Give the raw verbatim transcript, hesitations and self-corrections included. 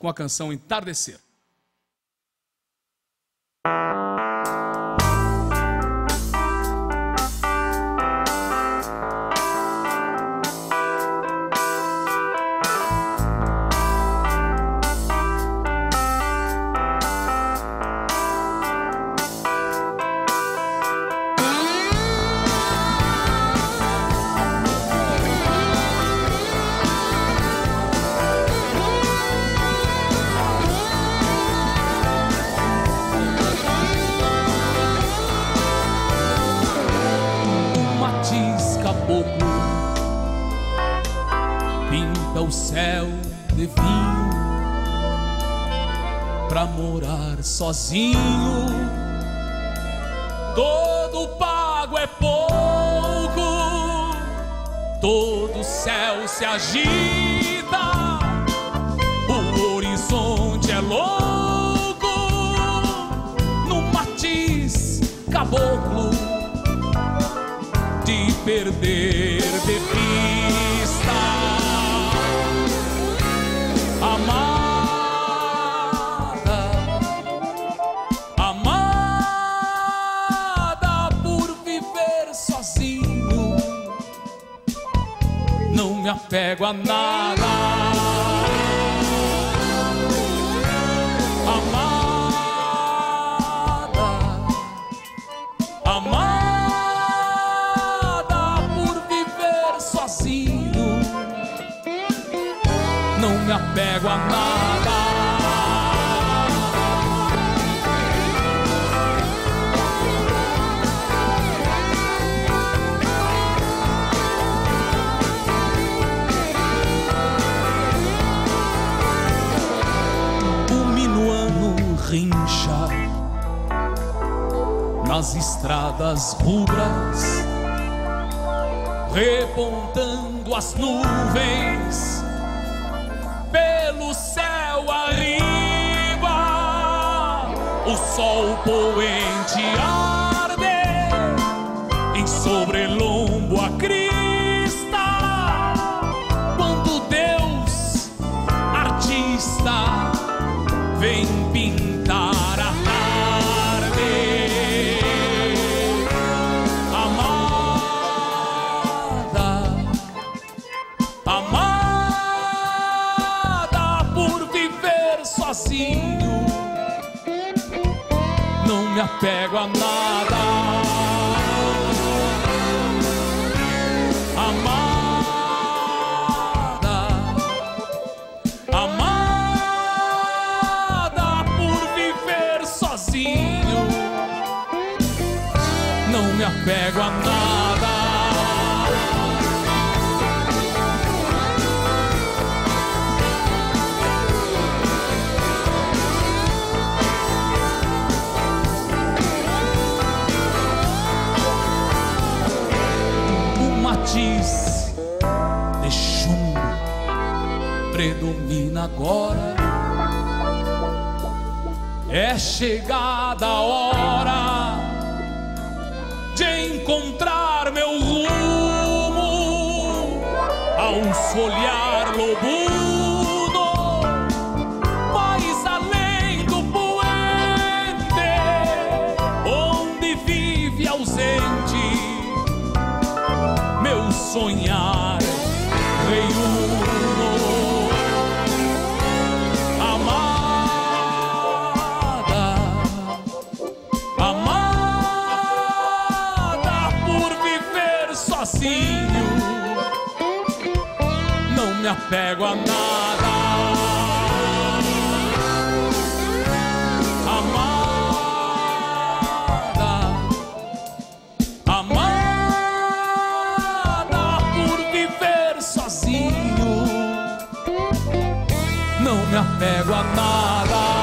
com a canção Entardecer. Pinta o céu de vinho pra morar sozinho. Todo pago é pouco, todo céu se agita, o horizonte é louco, no matiz caboclo de perder de vista. Amada, amada, por viver sozinho, não me apego a nada. Amada, amada, por viver sozinho, não me apego a nada. O minuano rincha nas estradas rubras, repontando as nuvens pelo céu arriba. O sol poente arde em sobrelombo a crista, quando Deus artista vem pintar a tarde. Amada, amada, por viver sozinho, não me apego a nada. Amada, amada, por viver sozinho, não me apego a nada. Matiz de chumbo predomina agora. É chegada a hora de encontrar meu rumo a um folhar lobuno, mais além do poente, onde vive ausente meu sonhar reúno. Amada, amada, por viver sozinho, não me apego a nada. Não me apego a nada.